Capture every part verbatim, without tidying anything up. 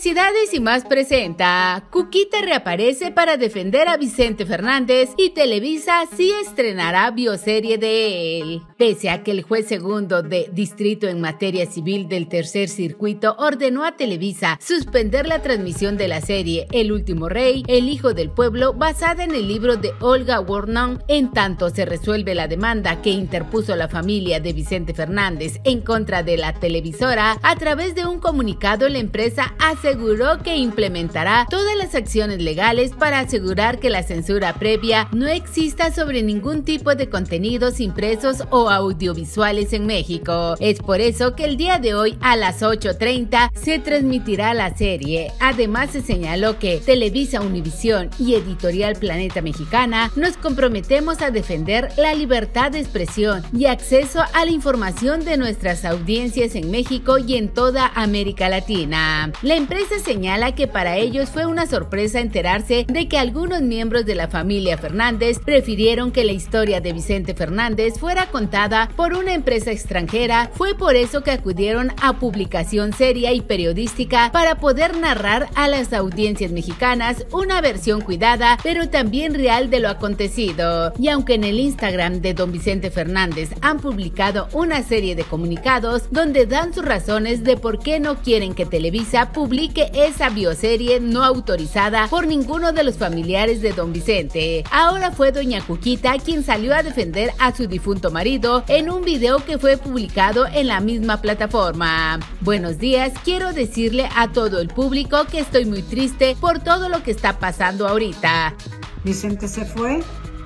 Felicidades y más presenta. Cuquita reaparece para defender a Vicente Fernández y Televisa sí estrenará bioserie de él. Pese a que el juez segundo de distrito en materia civil del tercer circuito ordenó a Televisa suspender la transmisión de la serie El último rey, el hijo del pueblo, basada en el libro de Olga Wortmann, en tanto se resuelve la demanda que interpuso la familia de Vicente Fernández en contra de la televisora, a través de un comunicado la empresa aseguró que implementará todas las acciones legales para asegurar que la censura previa no exista sobre ningún tipo de contenidos impresos o audiovisuales en México. Es por eso que el día de hoy a las ocho treinta se transmitirá la serie. Además se señaló que Televisa Univisión y Editorial Planeta Mexicana nos comprometemos a defender la libertad de expresión y acceso a la información de nuestras audiencias en México y en toda América Latina. La empresa señala que para ellos fue una sorpresa enterarse de que algunos miembros de la familia Fernández prefirieron que la historia de Vicente Fernández fuera contada por una empresa extranjera. Fue por eso que acudieron a publicación seria y periodística para poder narrar a las audiencias mexicanas una versión cuidada pero también real de lo acontecido. Y aunque en el Instagram de don Vicente Fernández han publicado una serie de comunicados donde dan sus razones de por qué no quieren que Televisa publique esa bioserie no autorizada por ninguno de los familiares de don Vicente. Ahora fue doña Cuquita quien salió a defender a su difunto marido en un video que fue publicado en la misma plataforma. Buenos días, quiero decirle a todo el público que estoy muy triste por todo lo que está pasando ahorita. Vicente se fue,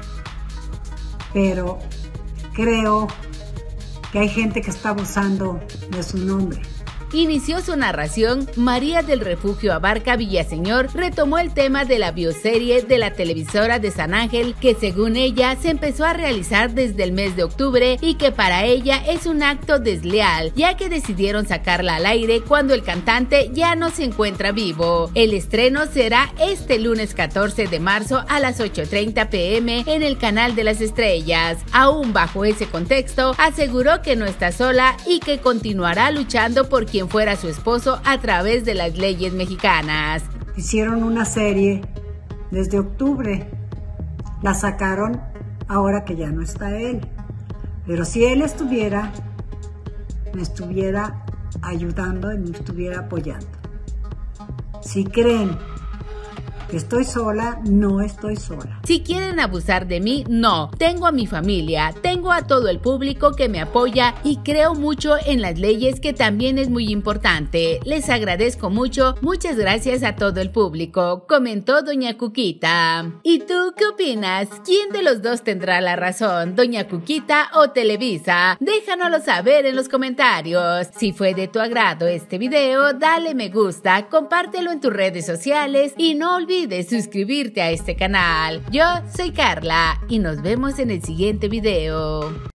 pero creo que hay gente que está abusando de su nombre. Inició su narración. María del Refugio Abarca Villaseñor retomó el tema de la bioserie de la televisora de San Ángel, que según ella se empezó a realizar desde el mes de octubre y que para ella es un acto desleal, ya que decidieron sacarla al aire cuando el cantante ya no se encuentra vivo. El estreno será este lunes catorce de marzo a las ocho treinta p m en el Canal de las Estrellas. Aún bajo ese contexto, aseguró que no está sola y que continuará luchando por quien fuera su esposo a través de las leyes mexicanas. Hicieron una serie desde octubre, la sacaron ahora que ya no está él, pero si él estuviera, me estuviera ayudando y me estuviera apoyando. Si creen que estoy sola, no estoy sola. Si quieren abusar de mí, no. Tengo a mi familia, tengo a todo el público que me apoya y creo mucho en las leyes, que también es muy importante. Les agradezco mucho, muchas gracias a todo el público, comentó doña Cuquita. ¿Y tú qué opinas? ¿Quién de los dos tendrá la razón, doña Cuquita o Televisa? Déjanoslo saber en los comentarios. Si fue de tu agrado este video, dale me gusta, compártelo en tus redes sociales y no olvides de suscribirte a este canal. Yo soy Carla y nos vemos en el siguiente video.